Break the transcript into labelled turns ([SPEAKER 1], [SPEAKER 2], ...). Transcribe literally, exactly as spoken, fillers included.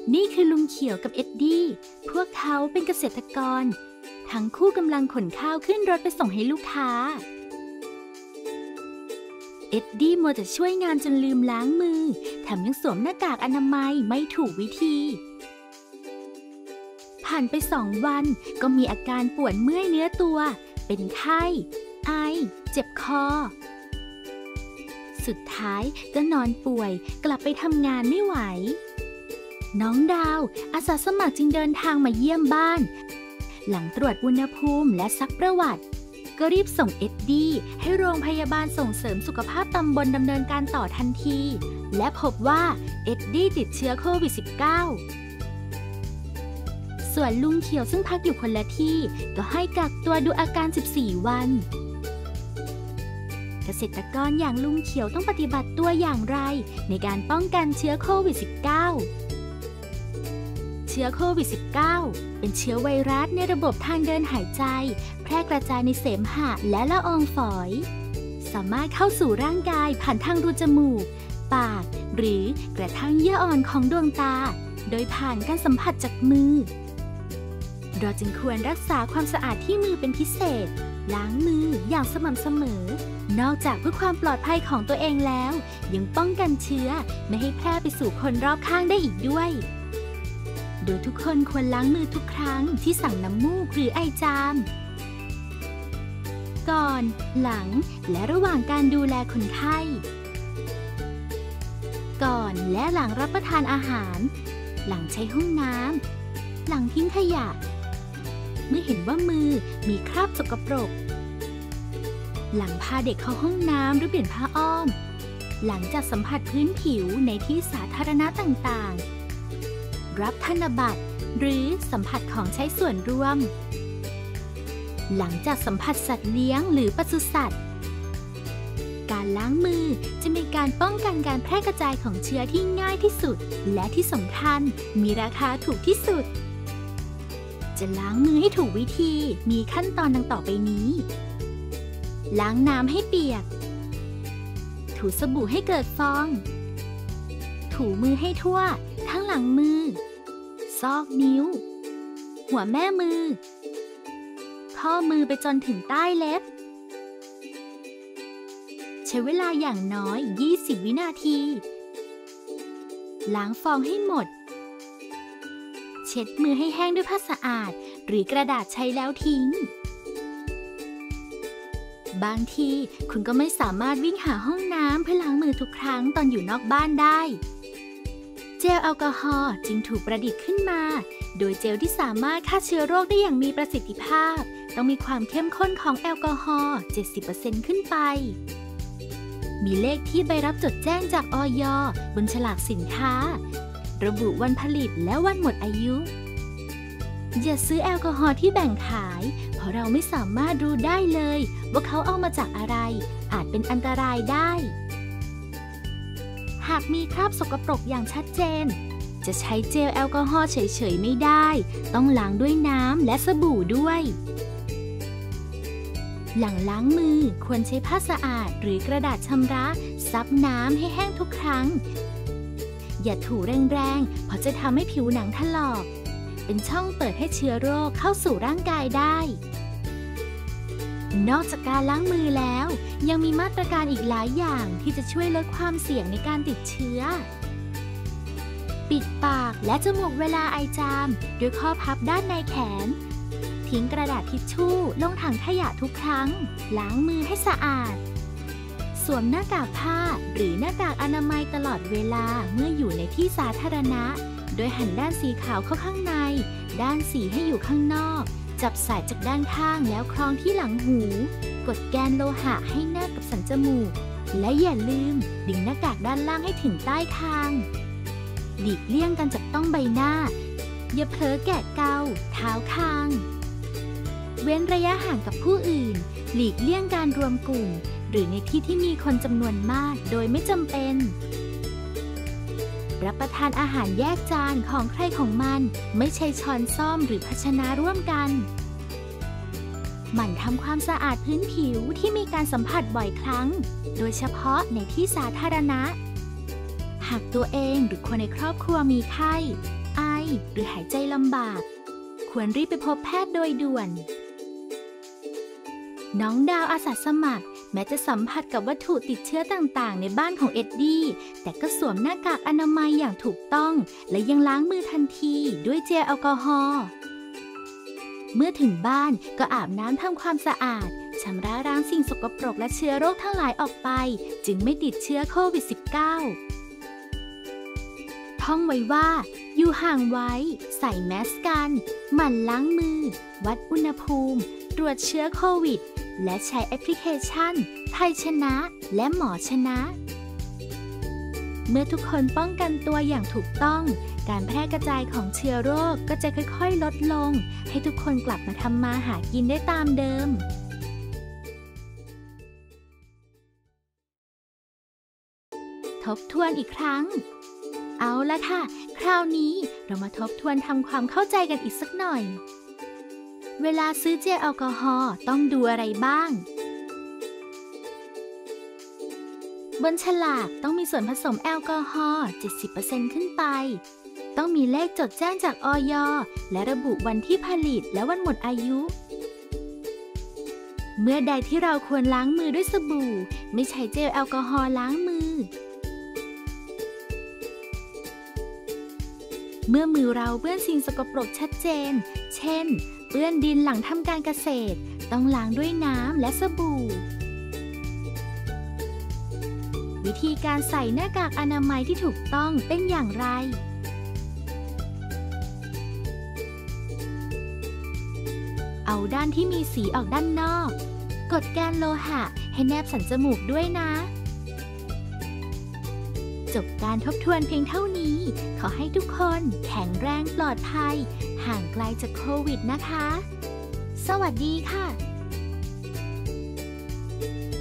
[SPEAKER 1] นี่คือลุงเขียวกับเอ็ดดี้พวกเขาเป็นเกษตรกรทั้งคู่กำลังขนข้าวขึ้นรถไปส่งให้ลูกค้าเอ็ดดี้มัวแต่ช่วยงานจนลืมล้างมือแถมยังสวมหน้ากากอนามัยไม่ถูกวิธีผ่านไปสองวันก็มีอาการปวดเมื่อยเนื้อตัวเป็นไข้ไอเจ็บคอสุดท้ายก็นอนป่วยกลับไปทำงานไม่ไหวน้องดาวอาสาสมัครจึงเดินทางมาเยี่ยมบ้านหลังตรวจอุณหภูมิและซักประวัติก็รีบส่งเอ็ดดี้ให้โรงพยาบาลส่งเสริมสุขภาพตำบลดำเนินการต่อทันทีและพบว่าเอ็ดดี้ติดเชื้อโควิด สิบเก้า ส่วนลุงเขียวซึ่งพักอยู่คนละที่ก็ให้กักตัวดูอาการสิบสี่วันเกษตรกรอย่างลุงเขียวต้องปฏิบัติตัวอย่างไรในการป้องกันเชื้อโควิด สิบเก้า เชื้อโควิด สิบเก้า เป็นเชื้อไวรัสในระบบทางเดินหายใจแพร่กระจายในเสมหะและละอองฝอยสามารถเข้าสู่ร่างกายผ่านทางรูจมูกปากหรือกระทั่งเยื่ออ่อนของดวงตาโดยผ่านการสัมผัสจากมือเราจึงควรรักษาความสะอาดที่มือเป็นพิเศษล้างมืออย่างสม่ำเสมอนอกจากเพื่อความปลอดภัยของตัวเองแล้วยังป้องกันเชื้อไม่ให้แพร่ไปสู่คนรอบข้างได้อีกด้วยโดยทุกคนควรล้างมือทุกครั้งที่สั่งน้ำมูกหรือไอจามก่อนหลังและระหว่างการดูแลคนไข้ก่อนและหลังรับประทานอาหารหลังใช้ห้องน้ำหลังทิ้งขยะเมื่อเห็นว่ามือมีคราบสกปรกหลังพาเด็กเข้าห้องน้ำหรือเปลี่ยนผ้าอ้อมหลังจากสัมผัสพื้นผิวในที่สาธารณะต่างๆรับธนบัตรหรือสัมผัสของใช้ส่วนรวมหลังจากสัมผัสสัตว์เลี้ยงหรือปศุสัตว์การล้างมือจะเป็นการป้องกันการแพร่กระจายของเชื้อที่ง่ายที่สุดและที่สำคัญมีราคาถูกที่สุดจะล้างมือให้ถูกวิธีมีขั้นตอนดังต่อไปนี้ล้างน้ำให้เปียกถูสบู่ให้เกิดฟองถูมือให้ทั่วทั้งหลังมือซอกนิ้วหัวแม่มือข้อมือไปจนถึงใต้เล็บใช้เวลาอย่างน้อยยี่สิบวินาทีล้างฟองให้หมดเช็ดมือให้แห้งด้วยผ้าสะอาดหรือกระดาษใช้แล้วทิ้งบางทีคุณก็ไม่สามารถวิ่งหาห้องน้ำเพื่อล้างมือทุกครั้งตอนอยู่นอกบ้านได้เจลแอลกอฮอล์จึงถูกประดิษฐ์ขึ้นมาโดยเจลที่สามารถฆ่าเชื้อโรคได้อย่างมีประสิทธิภาพต้องมีความเข้มข้นของแอลกอฮอล์ เจ็ดสิบเปอร์เซ็นต์ ขึ้นไปมีเลขที่ใบรับจดแจ้งจากอย.บนฉลากสินค้าระบุวันผลิตและวันหมดอายุอย่าซื้อแอลกอฮอล์ที่แบ่งขายเพราะเราไม่สามารถรู้ได้เลยว่าเขาเอามาจากอะไรอาจเป็นอันตรายได้หากมีคราบสกปรกอย่างชัดเจนจะใช้เจลแอลกอฮอล์เฉยๆไม่ได้ต้องล้างด้วยน้ำและสบู่ด้วยหลังล้างมือควรใช้ผ้าสะอาดหรือกระดาษชำระซับน้ำให้แห้งทุกครั้งอย่าถูแรงๆเพราะจะทำให้ผิวหนังถลอกเป็นช่องเปิดให้เชื้อโรคเข้าสู่ร่างกายได้นอกจากการล้างมือแล้วยังมีมาตรการอีกหลายอย่างที่จะช่วยลดความเสี่ยงในการติดเชื้อปิดปากและจมูกเวลาไอจามด้วยข้อพับด้านในแขนทิ้งกระดาษทิชชู่ลงถังขยะทุกครั้งล้างมือให้สะอาดสวมหน้ากากผ้าหรือหน้ากากอนามัยตลอดเวลาเมื่ออยู่ในที่สาธารณะโดยหันด้านสีขาวเข้าข้างในด้านสีให้อยู่ข้างนอกจับสายจากด้านข้างแล้วคล้องที่หลังหูกดแกนโลหะให้แนบกับสันจมูกและอย่าลืมดึงหน้ากากด้านล่างให้ถึงใต้คางหลีกเลี่ยงการจับต้องใบหน้าอย่าเผลอแกะเกาเท้าคางเว้นระยะห่างกับผู้อื่นหลีกเลี่ยงการรวมกลุ่มหรือในที่ที่มีคนจำนวนมากโดยไม่จำเป็นรับประทานอาหารแยกจานของใครของมันไม่ใช่ช้อนส้อมหรือภาชนะร่วมกันหมั่นทำความสะอาดพื้นผิวที่มีการสัมผัสบ่อยครั้งโดยเฉพาะในที่สาธารณะหากตัวเองหรือคนในครอบครัวมีไข้ไอหรือหายใจลำบากควรรีบไปพบแพทย์โดยด่วนน้องดาวอาสาสมัครแม้จะสัมผัสกับวัตถุติดเชื้อต่างๆในบ้านของเอ็ดดี้แต่ก็สวมหน้ากากอนามัยอย่างถูกต้องและยังล้างมือทันทีด้วยเจลแอลกอฮอล์เมื่อถึงบ้านก็อาบน้ำทำความสะอาดชำระล้างสิ่งสกปรกและเชื้อโรคทั้งหลายออกไปจึงไม่ติดเชื้อโควิด สิบเก้า ท่องไว้ว่าอยู่ห่างไว้ใส่แมสกันหมั่นล้างมือวัดอุณหภูมิตรวจเชื้อโควิดและใช้แอปพลิเคชันไทยชนะและหมอชนะ เมื่อทุกคนป้องกันตัวอย่างถูกต้องการแพร่กระจายของเชื้อโรคก็จะค่อยๆลดลงให้ทุกคนกลับมาทำมาหากินได้ตามเดิมทบทวนอีกครั้งเอาละค่ะคราวนี้เรามาทบทวนทำความเข้าใจกันอีกสักหน่อยเวลาซื้อเจลแอลกอฮอล์ต้องดูอะไรบ้างบนฉลากต้องมีส่วนผสมแอลกอฮอล์ เจ็ดสิบเปอร์เซ็นต์ ขึ้นไปต้องมีเลขจดแจ้งจากอย.และระบุวันที่ผลิตและวันหมดอายุเมื่อใดที่เราควรล้างมือด้วยสบู่ไม่ใช้เจลแอลกอฮอล์ล้างมือเมื่อมือเราเปื้อนสิ่งสกปรกชัดเจนเช่นเปื้อนดินหลังทำการเกษตรต้องล้างด้วยน้ำและสบู่วิธีการใส่หน้ากากอนามัยที่ถูกต้องเป็นอย่างไรเอาด้านที่มีสีออกด้านนอกกดแกนโลหะให้แนบสันจมูกด้วยนะจบการทบทวนเพียงเท่านี้ขอให้ทุกคนแข็งแรงปลอดภัยห่างไกลจากโควิดนะคะสวัสดีค่ะ